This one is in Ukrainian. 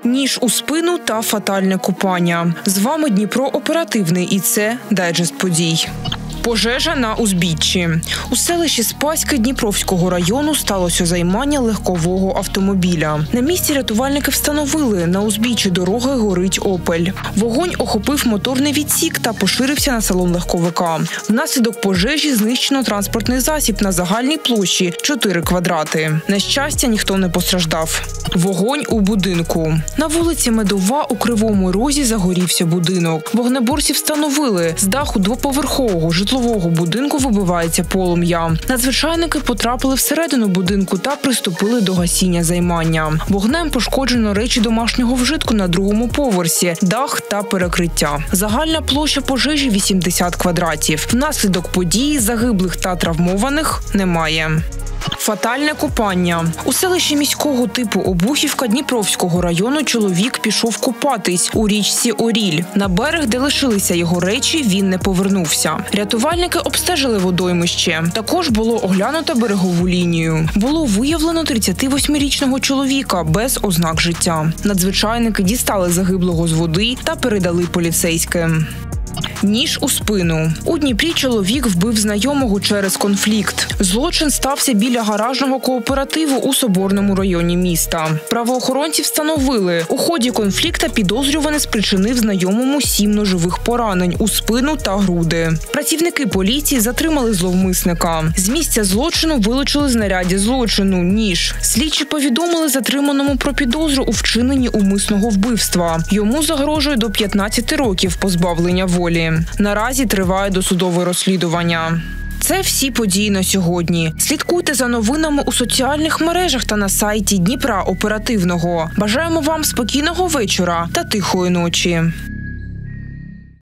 ніж у спину та фатальне купання. З вами Дніпро оперативний і це дайджест подій. Пожежа на узбіччі. У селищі Спаське Дніпровського району сталося займання легкового автомобіля. На місці рятувальники встановили, на узбіччі дороги горить «Опель». Вогонь охопив моторний відсік та поширився на салон легковика. Внаслідок пожежі знищено транспортний засіб на загальній площі 4 квадрати. На щастя, ніхто не постраждав. Вогонь у будинку. На вулиці Медова у Кривому Розі загорівся будинок. Вогнеборці встановили, з даху двоповерхового житлового будинку вибивається полум'я. Надзвичайники потрапили всередину будинку та приступили до гасіння займання. Вогнем пошкоджено речі домашнього вжитку на другому поверсі, дах та перекриття. Загальна площа пожежі – 80 квадратів. Внаслідок події загиблих та травмованих немає. Фатальне купання. У селищі міського типу Обухівка Дніпровського району чоловік пішов купатись у річці Оріль. На берег, де лишилися його речі, він не повернувся. Рятувальники обстежили водоймище. Також було оглянуто берегову лінію. Було виявлено 38-річного чоловіка без ознак життя. Надзвичайники дістали загиблого з води та передали поліцейським. Ніж у спину. У Дніпрі чоловік вбив знайомого через конфлікт. Злочин стався біля гаражного кооперативу у Соборному районі міста. Правоохоронці встановили, у ході конфлікту підозрюваний спричинив знайомому 7 ножових поранень у спину та груди. Працівники поліції затримали зловмисника. З місця злочину вилучили знаряддя злочину – ніж. Слідчі повідомили затриманому про підозру у вчиненні умисного вбивства. Йому загрожує до 15 років позбавлення волі. Наразі триває досудове розслідування. Це всі події на сьогодні. Слідкуйте за новинами у соціальних мережах та на сайті Дніпра Оперативного. Бажаємо вам спокійного вечора та тихої ночі.